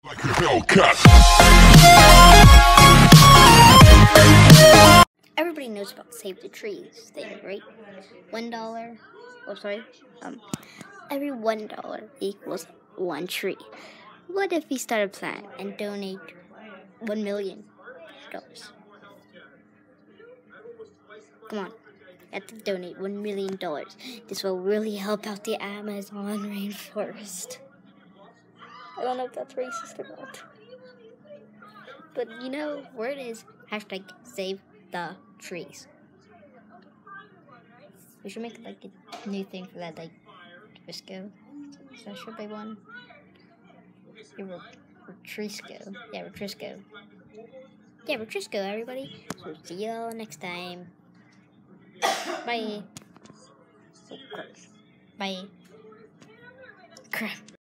Like a Hellcat. Everybody knows about Save the Trees thing, right? $1. Oh, sorry. Every $1 equals one tree. What if we start a plan and donate $1 million? Come on, you have to donate $1 million. This will really help out the Amazon rainforest. I don't know if that's racist or not. But you know where it is. Hashtag save the trees. We should make like a new thing for that, like Cisco. Is that should be one? Yeah, treesco. Yeah, treesco. Yeah, treesco, everybody. So see y'all next time. Bye. Oh, crap. Bye. Crap.